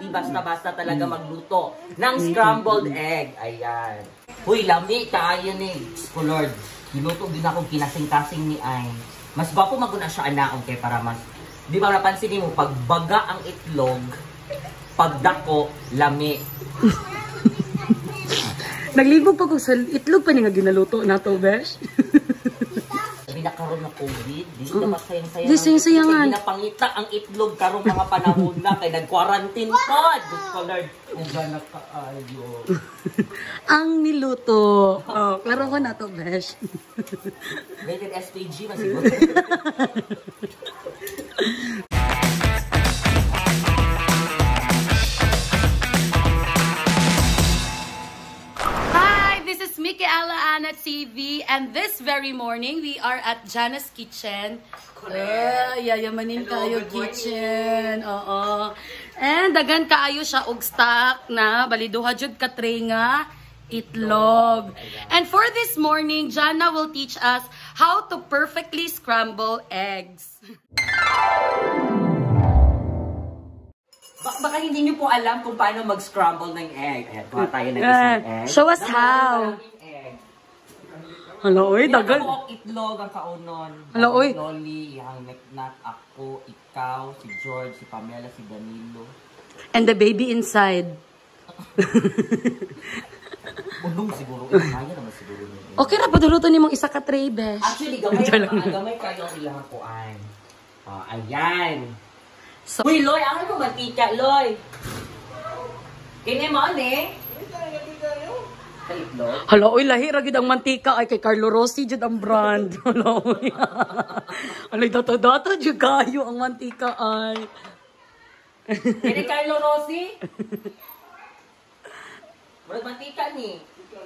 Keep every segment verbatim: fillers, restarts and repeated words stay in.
hindi basta-basta talaga magluto ng scrambled egg. Ayan. Uy, lami, kaayo ni Lord. Niluto din ako kinasing-kasing ni Ay. Mas gwapo maguna siya anaon kay para mas... Di ba napansin mo, pag baga ang itlog, pag dako, lami. Naglibog pa ko sa itlog pa niya nga ginaluto na to, besh. Sabi na karoon na COVID, di mm. dapat sayang-sayang. Di sayang-sayangan. Hindi napangita ang itlog karong mga panahon na kay nag-quarantine pa. Diyos ko, Lord. Uga na kaayo. Ang niluto. Oh, klaro ko na to, besh. Rated S P G, masiguro. Michaela Ana T V, and this very morning we are at Jana's Kitchen. Uh, yayamanin kayo kitchen. Oo. And dagan kaayo siya og stock na baliduha jud ka tray nga itlog. And for this morning, Jana will teach us how to perfectly scramble eggs. Baka hindi niyo po alam kung paano mag-scramble ng egg. Ayan, kuha tayo ng isang egg. Show us how. Hello, oy, dagan. Ako itlog ang kaunon. Hello, oy. Loli, yung neknat, ako, ikaw, si George, si Pamela, si Danilo. And the baby inside. Unong siguro. Kaya naman siguro. Okay na, paduluto ni mong isa ka tray, besh. Actually, gamay, gamay kayo ang ilang kuan. Oh, ayan. So, uy, Loy, ano mo mantika, Loy? Kini mo, ne? Hala, uy, lahi, ragid ang mantika. Ay, kay Carlo Rossi, jud ang brand. Hala, uy. Alay, dato-dato, jud kayo ang mantika, ay. Kini Carlo Rossi? Murag mantika, ni.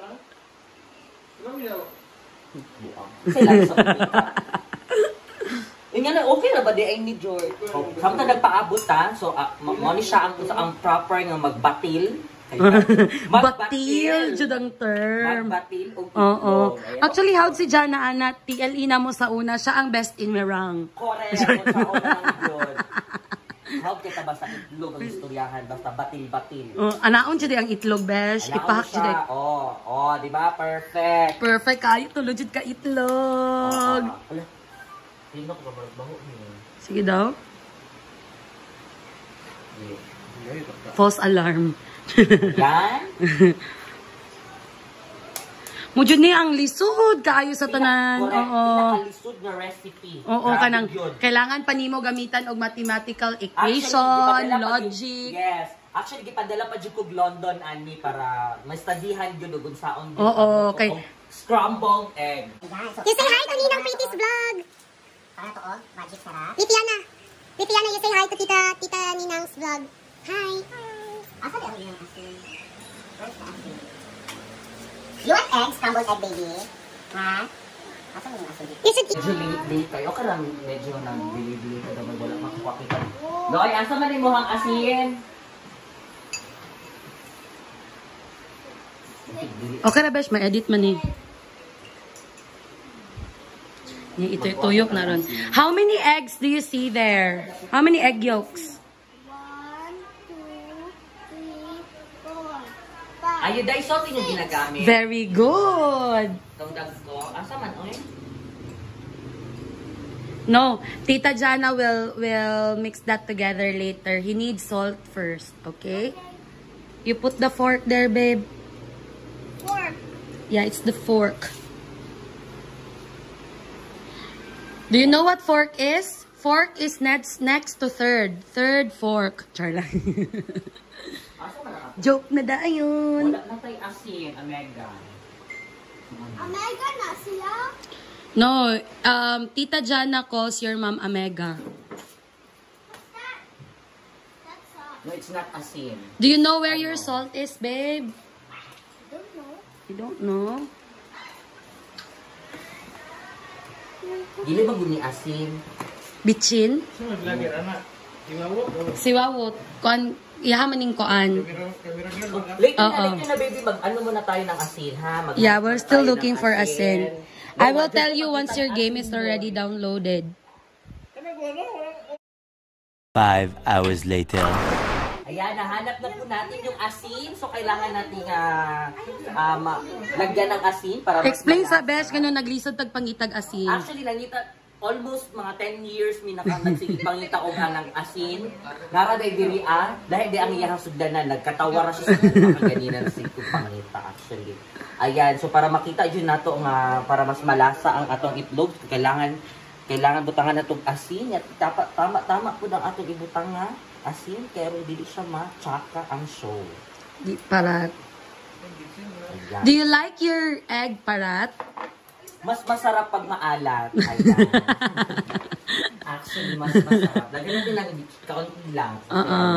Sila sa mantika. Yun nga na, okay na ba di ay ni George? Oh, samtang nagpaabot ha, so uh, mo ni siya ang, ang proper nga magbatil. Batil, jud ang term. Magbatil o Oo. Actually, how'd si Jana Ana, T L E na mo sa una, siya ang best in Merang. Correct, sa una ng George. How'd kita basta itlog ang istoryahan, basta batil-batil. Uh, anaon jud ang itlog, besh. Ipahak jud. Oh, oh, di ba? Perfect. Perfect, kayo tulod jud ka itlog. Uh, Tingnan ko ba baho niyo? Sige daw. False alarm. Yan? Mujud ni ang lisod kaayo sa tanan. Correct. Oo. Pinakalisod na recipe. Oo, kanang kailangan pa nimo gamitan og mathematical equation, actually, logic. Yes. Actually, gipadala pa jud kog London ani para ma-studyhan gyud og unsaon. Oo, okay. Scrambled egg. You say hi to Ninang Pretty's vlog. Para to, oh, magic sarap. Titiana. Titiana, you say hi to Tita Tita Ninang's vlog. Hi. Hi. Asa di ang iyong asin? Where's the asin? You want egg? Scrambled egg, baby? Ha? Asa mo yung asin? You should eat. Medyo late kayo. Okay lang, medyo nang bili-bili ka naman. Wala makuha kita. Loy, asa man mo ang asin? Okay na, besh. Ma-edit man eh. Ito tuyok na ron. How many eggs do you see there? How many egg yolks? One, two, three, four, five. Ayun, dahil sotin yung ginagamit. Very good. Itong dag ko. Asa man, oy? No, Tita Jana will will mix that together later. He needs salt first, okay? You put the fork there, babe. Fork. Yeah, it's the fork. Do you know what fork is? Fork is next next to third. Third fork. Charla. Joke na dayon. Wala na tayo asin, Omega. Omega na sila? No, um, Tita Jana calls your mom Omega. What's that? That's salt. No, it's not asin. Do you know where your salt is, babe? I don't know. You don't know? Dili ba guni asin? Bitchin? Siwawot. Kuan, ihamaning kuan. Late na, Uh-oh. late na, baby. Mag-ano muna tayo ng asin, ha? Mag Yeah, we're still tayo looking ng for asin. No, I will mag- tell you once your game is already downloaded. Five hours later. Ayan, nahanap na po natin yung asin. So, kailangan natin uh, uh, lagyan ng asin para mas Explain malasa. sa Besh, ganun naglisod tagpangitag asin. Actually, nangita, almost mga ten years mi nagsigipangita og ng asin. Nara day diri ah, dahil di ang iyang sugdanan nagkatawara siya sa ganina na sig pangita actually. Ayan, so para makita jud nato nga para mas malasa ang atong itlog, kailangan kailangan butangan natong asin at tama tama, tama pud ang atong ibutang nga asin pero dili siya ma-tsaka ang show. Di parat. Ayan. Do you like your egg parat? Mas masarap pag maalat. Ayan. Actually, mas masarap. Lagyan natin lang, kaunti lang. Uh -uh.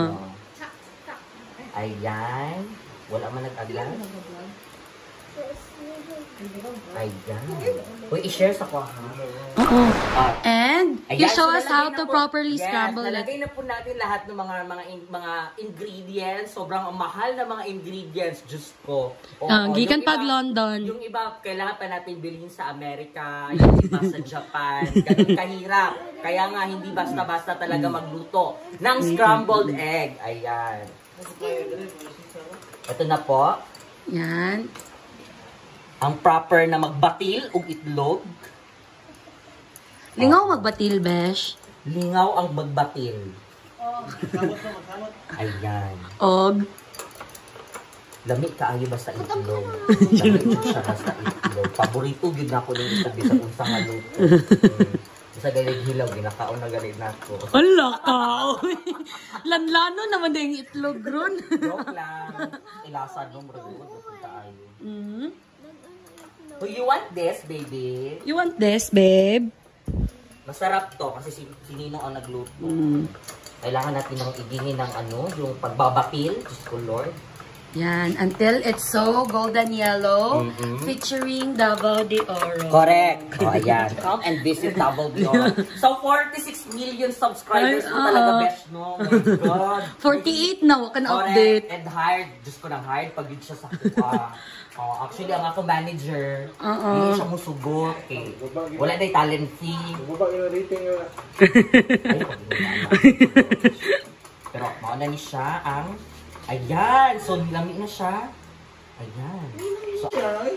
Ayan. Wala man nag-agad. Ayan. Uy, i-share sa ko, ha? Oo. Ah. And, you Ayan, show so us how nalagay to na po- properly yes, scramble it. nalagay na po natin lahat ng mga mga in- mga ingredients. Sobrang mahal na mga ingredients. Diyos ko. Oo, Ah, gikan yung pag iba- London. Yung iba, kailangan pa natin bilhin sa Amerika. Yung iba sa Japan. Ganun kahirap. Kaya nga, hindi basta-basta talaga magluto ng scrambled egg. Ayan. Ito na po. Yan. Ang proper na magbatil og itlog. Lingaw magbatil, Besh. Lingaw ang magbatil. Ayan. Og. Lami kaayo ba sa itlog? Lami siya basta itlog. Paborito yun ako ng itlog sa unsang haluto. Sa galing hilaw, ginakaon na galing na ako. Hala ka! Lanlano naman na yung itlog ron. Joke lang. Ilasa nung rin. Kaayo. Mm. Oh, you want this, baby? You want this, babe? Masarap to kasi si sinino ang nagluto. Mm. Kailangan natin ng igingin ng ano, yung pagbabakil. Diyos ko, Lord. Yan, until it's so golden yellow, Mm-mm. featuring Davao de Oro. Correct. O, ayan. Come and visit Double Beyond. So, forty-six million subscribers Ay, mo talaga, oo. Besh, no? Oh my God. forty-eight na, waka na update. Correct. And hired. Diyos ko nang hired pag yun siya sa kuha. Oh, actually, ang ako manager, Oo. hindi siya musugot. Okay. Wala na yung talent fee. Baba yung rating yun. Ay, pag pero, mauna ni siya ang ayan. So, nilami na siya. Ayan. So,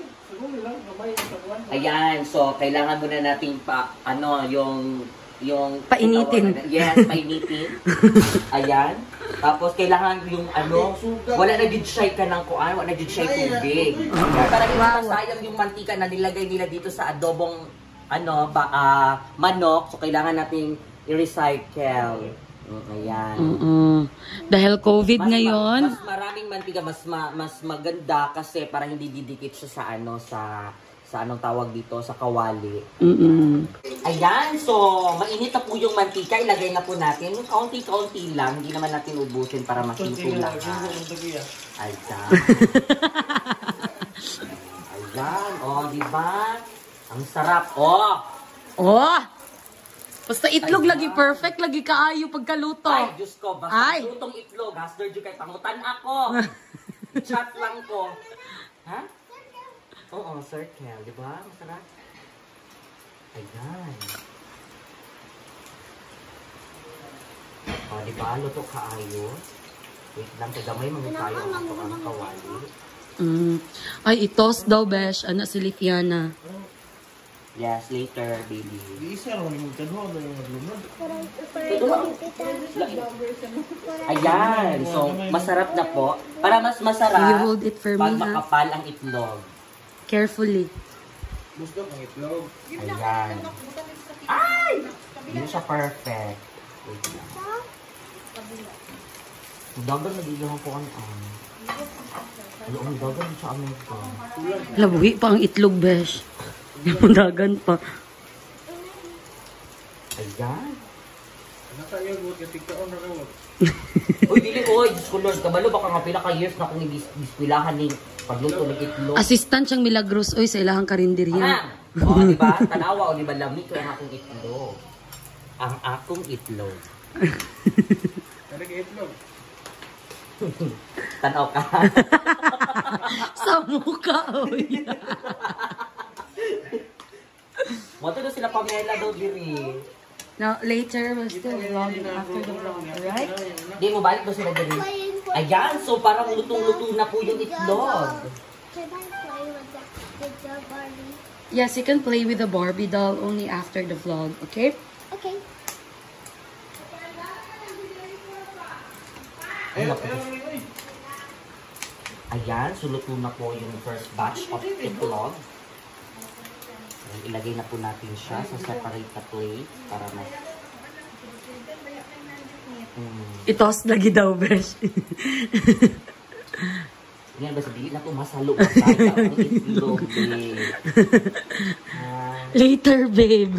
ayan. So, kailangan muna natin pa, ano, yung, yung... Painitin. Yes, painitin. Ayan. Tapos, kailangan yung, ano, wala na din siya ka ng kuan, wala na din siya tubig. Para hindi masayang yung mantika na nilagay nila dito sa adobong, ano, ba, ah, manok. So, kailangan nating i-recycle. Mm, ayan. Mm-mm. Dahil COVID Mas, ngayon, ma- mas maraming mantika, mas ma- mas maganda kasi para hindi didikit siya sa ano sa sa anong tawag dito sa kawali. mm-mm. Ayan, so mainit na po yung mantika, ilagay na po natin. Kaunti-kaunti lang, hindi naman natin ubusin para masinto lang. Ayan. Ayan, oh, di ba? Ang sarap, oh. Oh! Basta itlog lagi perfect, lagi kaayo pagkaluto. Ay, Diyos ko, basta Ay. lutong itlog, hasder dyan kay pangutan ako. Chat lang ko. Ha? Oo, circle, di ba? Masarap. Ayan. O, di ba? Luto kaayo. Wait lang, kagamay mga tayo ang ito ang kawali. Mm. Ay, itos daw, Besh. Ano si Lifiana? Yes, later, baby. Isa naman yung magkano na yung maglunod. Ayan. So, masarap na po. Para mas masarap, You hold it for pag me, ha? makapal ang itlog. Carefully. Gusto kong itlog. Ayan. Ay! Hindi siya perfect. Wait lang. Dagan na dito ko ang ang. Ano ang dagan sa amin ko? Labuhi pa ang itlog, Besh. Dagan pa. Ayan. Nasa iyo, buot yung tigkaon na rawag. Uy, dili ko. Diyos ko Lord. Kabalo baka nga pila ka years na akong ibispilahan ni pagluto ng itlog. Assistant siyang milagros, oy, sa ilahang karinderya. Ah! O, di ba? Tanawa o di ba lamig ko ang akong itlog. Ang akong itlog. Ano yung itlog? Tanaw ka. Sa mukha, oy. Moto na sila Pamela daw diri. Now, later, we'll still vlog after the vlog, right? Di mo balik daw sila diri. Ayan, so parang lutong-luto na po yung itlog. Can I play with the, with the Barbie? Yes, you can play with the Barbie doll only after the vlog, okay? Okay. Ayaw, ayaw, ayaw. Ayan, so luto na po yung first batch of itlog. So, ilagay na po natin siya sa separate na plate para mas... Mm. Itos lagi daw, besh. Yan ba sabihin na ito, masalo masaya ang itlog, babe. Ah, Later, babe.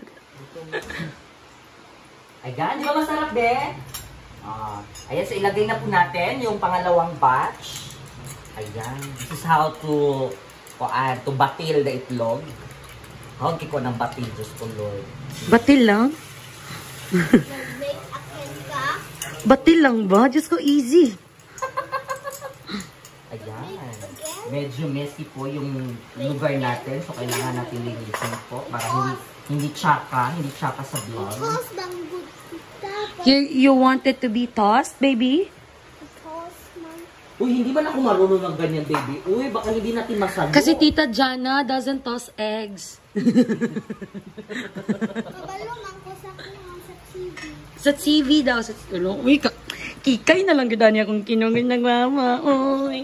ayan, di ba masarap, be? Ah, ayan, so ilagay na po natin yung pangalawang batch. Ayan, this is how to kuan, to batil the itlog. Okay ko ng batil, Diyos ko, Lord. Batil lang? Make a kenka. Batil lang ba? Diyos ko, easy. Ayan. Medyo messy po yung lugar natin. So, kailangan natin linisin po para hindi hindi tsaka, hindi tsaka sa vlog. Toss ng good dapat. You, you want it to be tossed, baby? Toss man. Uy, hindi ba na ako marunong ng ganyan, baby? Uy, baka hindi natin masalo. Kasi Tita Jana doesn't toss eggs. Kabalo man ko sa kuha sa T V. Sa T V daw. Sa tulong. Uy, ka, kikay na lang ganda niya kung kinungin ng mama. Uy.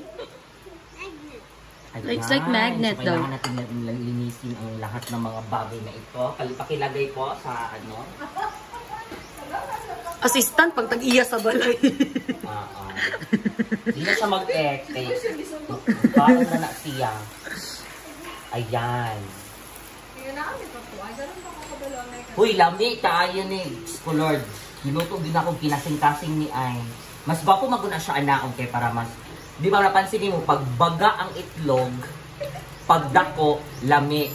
Ayan. It's like magnet so, daw. kailangan natin lin- linisin ang lahat ng mga bagay na ito. Pal- Pakilagay po sa ano. Assistant, pag tag-iya sa balay. Ah, ah. Hindi na siya mag-ex. Eh, parang na na siya. Ayan. Uy, lami tayo ni Lord. Ginuto din ako kinasing-kasing ni Ay. Mas ba po maguna siya anaon kay para mas... Di ba napansin mo, pag baga ang itlog, pag dako, lami.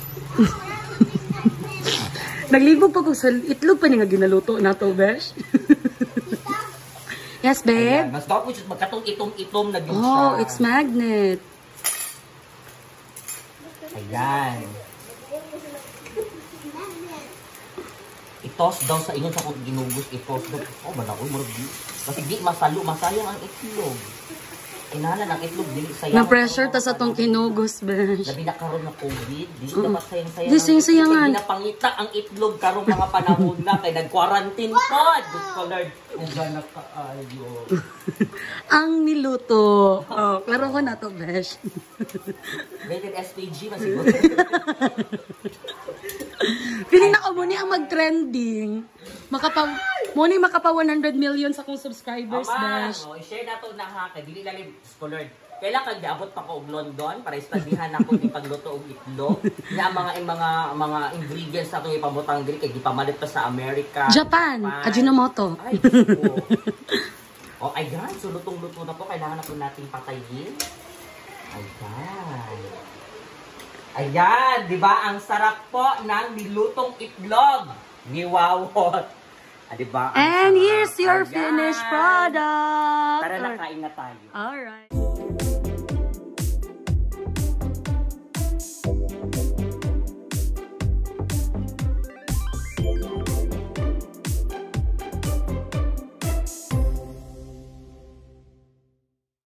Naglibog pa ko sa itlog pa niya nga ginaluto na to, besh. Yes, babe? Ayan. Mas ba po siya magkatong itom-itom na din siya. Oh, it's magnet. Ayan. I-toss daw sa inyo sa kung ginugos, i-toss daw. Oh, man ako, marag di. Kasi di masalo, masayang ang itlog. Inala ng itlog, di sayang. Na-pressure ta sa tong kinugos, besh. Labi na karon na COVID, di dapat sayang-sayang. Di sayang-sayangan. Hindi napangita ang itlog karong mga panahon na kay nag-quarantine pa. Diyos ko, Lord. Nandiyan na kaayo. Ang niluto. Oh, klaro ko na to, besh. Rated S P G, masiguro. Piling na ko muni ang mag-trending. Makapa, muni makapa one hundred million sa kong subscribers, Ama, besh. oh, i-share na to na ha, kay dili lalim, scholar. Kailan kag diabot pa ko og London para istudihan ako di pagluto og itlog. Na mga ang mga mga ingredients na itong ipamutang diri kay gipamalit pa sa America. Japan, Ajinomoto. Ay, Diyos ko. Oh, ayan, so lutong-luto na po, kailangan na po nating patayin. Ayan. Ayan, di ba? Ang sarap po ng nilutong itlog ni Wawot. Ah, di ba? Ang And sarap. here's your Ayan. finished product. Tara na, kain na tayo. Alright.